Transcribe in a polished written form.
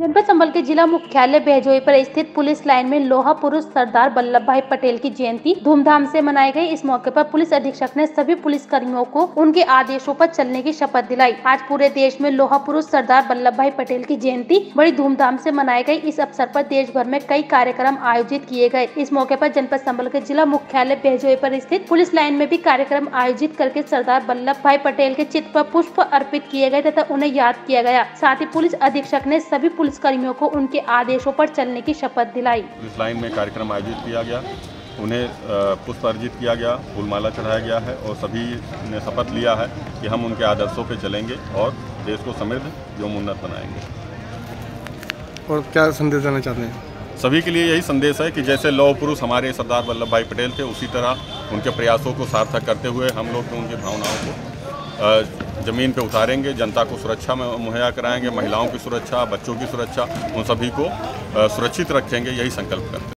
जनपद संबल के जिला मुख्यालय बेहजोई पर स्थित पुलिस लाइन में लोहा पुरुष सरदार वल्लभ भाई पटेल की जयंती धूमधाम से मनाई गई। इस मौके पर पुलिस अधीक्षक ने सभी पुलिस कर्मियों को उनके आदेशों पर चलने की शपथ दिलाई। आज पूरे देश में लोहा पुरुष सरदार वल्लभ भाई पटेल की जयंती बड़ी धूमधाम से मनाई गई। इस अवसर पर देश भर में कई कार्यक्रम आयोजित किए गए। इस मौके पर जनपद संबल के जिला मुख्यालय बेहजोई पर स्थित पुलिस लाइन में भी कार्यक्रम आयोजित करके सरदार वल्लभ भाई पटेल के चित्र पर पुष्प अर्पित किए गए तथा उन्हें याद किया गया। साथ ही पुलिस अधीक्षक ने सभी पुलिस कर्मियों को उनके आदेशों पर चलने की शपथ दिलाई। पुलिस लाइन में कार्यक्रम आयोजित किया गया, उन्हें पुष्प अर्जित किया गया, फूलमाला चढ़ाया गया है और सभी ने शपथ लिया है कि हम उनके आदर्शों पर चलेंगे और देश को समृद्ध एवं उन्नत बनाएंगे। और क्या संदेश देना चाहते हैं? सभी के लिए यही संदेश है कि जैसे लौह पुरुष हमारे सरदार वल्लभ भाई पटेल थे, उसी तरह उनके प्रयासों को सार्थक करते हुए हम लोग तो उनकी भावनाओं को ज़मीन पे उतारेंगे, जनता को सुरक्षा मुहैया कराएंगे, महिलाओं की सुरक्षा, बच्चों की सुरक्षा, उन सभी को सुरक्षित रखेंगे, यही संकल्प करते हैं।